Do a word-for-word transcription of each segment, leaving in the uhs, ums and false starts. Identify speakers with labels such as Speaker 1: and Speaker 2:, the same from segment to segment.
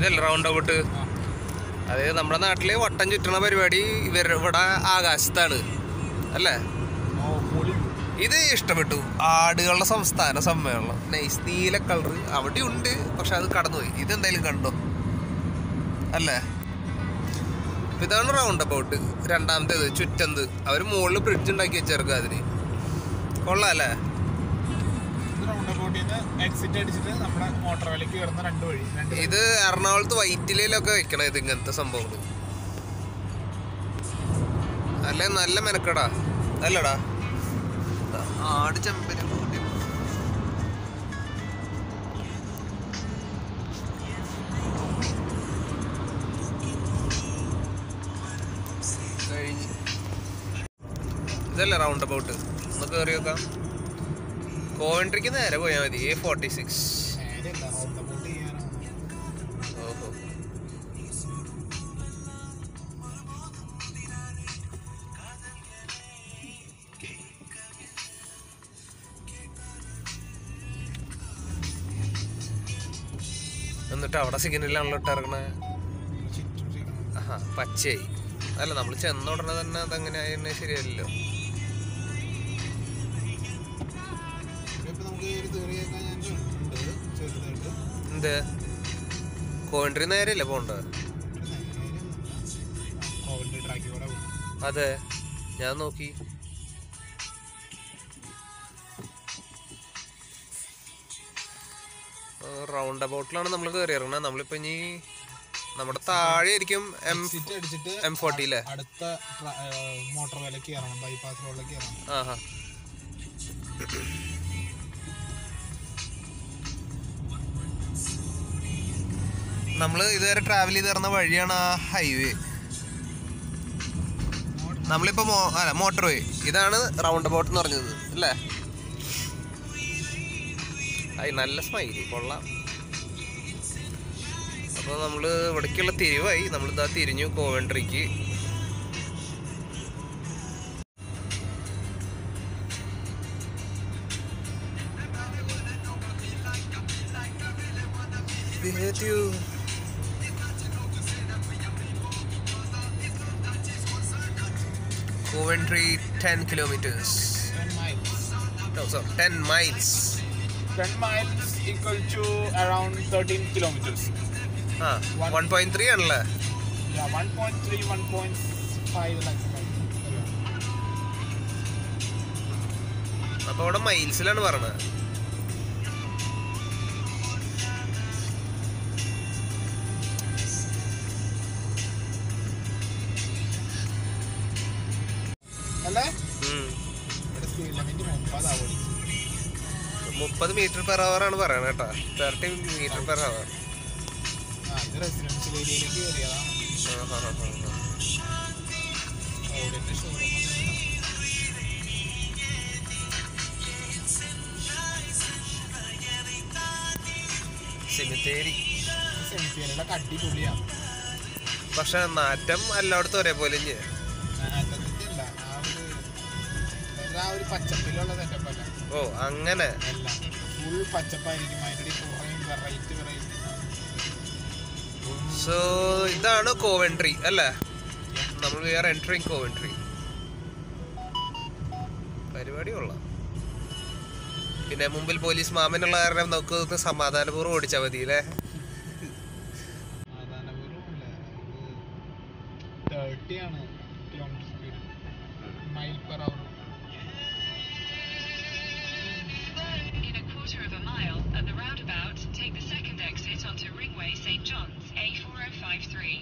Speaker 1: ഇതല്ല round out. അതായത് നമ്മുടെ നാട്ടില് വട്ടം ചുറ്റണ പരിപാടി ഇവർ ഇവിടെ ആകാശത്താണ് അല്ലേ? ഇത് ഇഷ്ടപ്പെട്ടു. ആടുകളുടെ സംസ്ഥാന സമ്മേളനം, നൈസ്, നീല കളർ അവിടെ ഉണ്ട്, പക്ഷെ അത് കടന്നുപോയി. ഇതെന്തായാലും കണ്ടോ അല്ലേ? ഇതാണ് റൗണ്ട് അബൌട്ട്. രണ്ടാമത്തേത് ചുറ്റന്ത്. അവർ മുകളിൽ ബ്രിഡ്ജ് ഉണ്ടാക്കി വെച്ചേർക്കുക. അതിന് കൊള്ളാം അല്ലേ? ഇത് എറണാകുളത്ത് വൈറ്റിലൊക്കെ വെക്കണം ഇത്, ഇങ്ങനത്തെ സംഭവങ്ങൾ അല്ലേ? നല്ല മെനക്കടാ അല്ലടാ? ആട് ചെമ്പനും കഴിഞ്ഞ്. ഇതല്ലേ റൗണ്ട് അബൌട്ട്? ഒന്ന് കയറി വെക്കാം. കോവൻട്രിക്ക് നേരെ പോയാൽ മതി. A forty six. ഓഹോ, എന്നിട്ട് അവിടെ സിഗ്നലാണല്ലോ ഇട്ടിറങ്ങണേ. ആ പച്ചയായി. അല്ല, നമ്മൾ ചെന്ന ഉടനെ തന്നെ അതങ്ങനെ ആയിരുന്നേ ശരിയല്ലല്ലോ. എന്ത് കോവൻട്രി നേരെയല്ലേ പോണ്ടത്? അതെ, ഞാൻ നോക്കി. റൗണ്ട് അബൌട്ടിലാണ് നമ്മൾ കയറി ഇറങ്ങണത്. നമ്മളിപ്പോ ഇനി നമ്മുടെ താഴെ ആയിരിക്കും എം എം ഫോർട്ടി അല്ലേ?
Speaker 2: അടുത്ത മോട്ടോർ വേലക്ക് ഇറങ്ങണം, ബൈപ്പാസ് റോഡിലേക്ക് ഇറങ്ങണം.
Speaker 1: ആഹാ, നമ്മള് ഇതുവരെ ട്രാവൽ ചെയ്ത് തരുന്ന വഴിയാണ് ആ ഹൈവേ. നമ്മളിപ്പോ അല്ല മോട്ടോർ വേ. ഇതാണ് റൗണ്ട് അബൌട്ട് എന്ന് പറഞ്ഞത് അല്ലേ? അയ് നല്ല സ്മൈലി, കൊള്ളാം. അപ്പോൾ നമ്മൾ ഇവിടേക്കുള്ള തിരിവായി. നമ്മളിതാ തിരിഞ്ഞു കോവൻട്രിക്ക്. Coventry ten kilometers.
Speaker 2: ten miles.
Speaker 1: No, sorry, ten miles.
Speaker 2: ten miles equal to around thirteen kilometers.
Speaker 1: Ah, one point three ആണല്ലേ?
Speaker 2: Yeah, one point three, one point five like that.
Speaker 1: അപ്പോൾ അവിടെ മൈൽസിലാണ് പറഞ്ഞത്.
Speaker 2: അല്ലേ?
Speaker 1: മുപ്പത് മീറ്റർ പെർ അവർ ആണ് പറയണത് കേട്ടോ. Thirty metre per hour.
Speaker 2: Residential ഏരിയയിലേക്ക് കയറിയതാണ്.
Speaker 1: സെമിത്തേരി.
Speaker 2: സെമിത്തേരിയുടെ അടിപൊളിയാണ്.
Speaker 1: പക്ഷെ നാറ്റം എല്ലായിടത്തും ഒരേപോലെ
Speaker 2: പച്ചപ്പിലുള്ള സെറ്റപ്പല്ല.
Speaker 1: ഓ അങ്ങനെ
Speaker 2: ഫുൾ പച്ചപ്പായിരിക്കും. അതിൻ്റെ കുറേ വെറൈറ്റി വെറൈറ്റി.
Speaker 1: സോ ഇതാണ് കോവൻട്രി അല്ലേ? നമ്മൾ വി ആർ എൻട്രിങ് കോവൻട്രി. പരിപാടി കൊള്ളാം. പിന്നെ മുമ്പിൽ പോലീസ് മാമനുള്ള കാരണം നമുക്ക് സമാധാനപൂർവ്വം ഓടിച്ചാൽ മതി അല്ലേ?
Speaker 2: തേർട്ടി ആണ് kilometre speed, mile per hour.
Speaker 3: In a quarter of a mile at the roundabout, take the second exit onto Ringway Saint John's A four oh five three.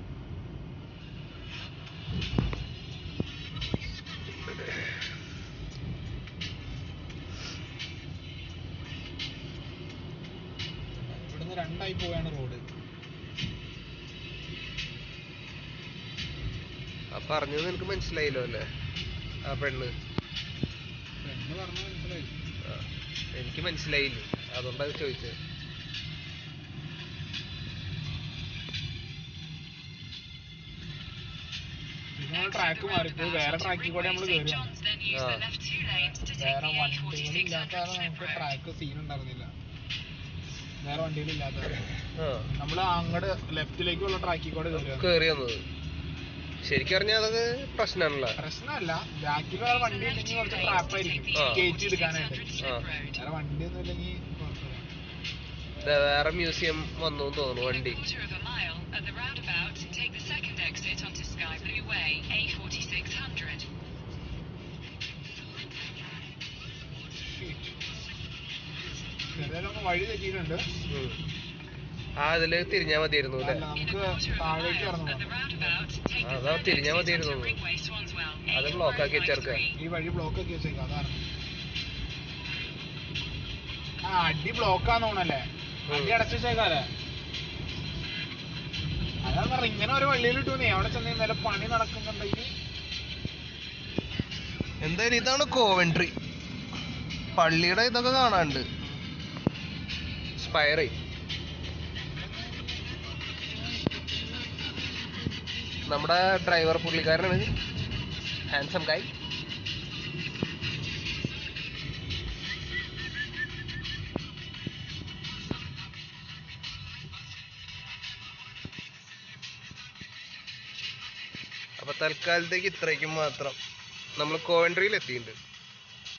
Speaker 2: ഇവിടുന്ന് രണ്ടായി പോവാണ് റോഡ്.
Speaker 1: ആ പറഞ്ഞത് എനിക്ക് മനസ്സിലായില്ലോ അല്ലേ? ആ പെണ്ണ്
Speaker 2: പെണ്ണ് പറഞ്ഞു മനസ്സിലായി.
Speaker 1: എനിക്ക് മനസ്സിലായില്ല, അതുകൊണ്ടാണ് ചോദിച്ചത്.
Speaker 2: ട്രാക്ക് മാറിപ്പോയി, വേറെ ട്രാക്കിൽ കൂടെ നമ്മൾ കയറുകയാണ്. വേറെ വണ്ടികളില്ലാത്ത നമുക്ക് ട്രാക്ക് സീൻ ഉണ്ടായിരുന്നില്ല. വേറെ വണ്ടിയിലില്ലാത്ത
Speaker 1: ആ
Speaker 2: നമ്മള് അങ്ങോട്ട് ലെഫ്റ്റിലേക്കുള്ള ട്രാക്കിൽ കൂടെ
Speaker 1: കേറി വന്നത്. ശരിക്കും പറഞ്ഞാൽ അതൊക്കെ പ്രശ്നമാണല്ലോ.
Speaker 2: പ്രശ്നമല്ല, ബാക്കിൽ വേറെ വണ്ടി ഉണ്ടെങ്കിൽ കുറച്ച് ട്രാപ്പായിരിക്കും കയറ്റി എടുക്കാനായിട്ട്. വേറെ വണ്ടി ഒന്നും ഇല്ലെങ്കിൽ കുഴപ്പമില്ല.
Speaker 1: വേറെ മ്യൂസിയം വന്നു തോന്നുന്നു വണ്ടി.
Speaker 2: വഴി തെറ്റിയിട്ടുണ്ട്.
Speaker 1: ആ അതില് തിരിഞ്ഞാ മതിയായിരുന്നു അല്ലേ?
Speaker 2: നമുക്ക് താഴേക്ക് ഇറങ്ങണം.
Speaker 1: അതാ തിരിഞ്ഞാ മതിയായിരുന്നു. അത് ബ്ലോക്ക് ആക്കി വെച്ചേർക്ക.
Speaker 2: ഈ വഴി ബ്ലോക്ക് ആക്കി വെച്ചേക്കാം. അതാണ് ആ അടി ബ്ലോക്കാന്ന് തോന്നല്ലേ? അടി അടച്ചു വെച്ചേക്കാല്ലേ? അതാ പറഞ്ഞ ഇങ്ങനെ ഒരു വള്ളിയിൽ ഇട്ടൂന്നേ. അവിടെ ചെന്ന് നേരെ പണി നടക്കുന്നുണ്ടെങ്കിൽ.
Speaker 1: എന്തായാലും ഇതാണ് കോവൻട്രി. പള്ളിയുടെ ഇതൊക്കെ കാണാനുണ്ട്. സ്പയറി നമ്മുടെ ഡ്രൈവർ പുള്ളിക്കാരനാണ്, ഹാൻസം ഗായ്. അപ്പൊ തൽക്കാലത്തേക്ക് ഇത്രയ്ക്കും മാത്രം. നമ്മൾ കോവൻട്രിയിൽ എത്തിയിട്ടുണ്ട്.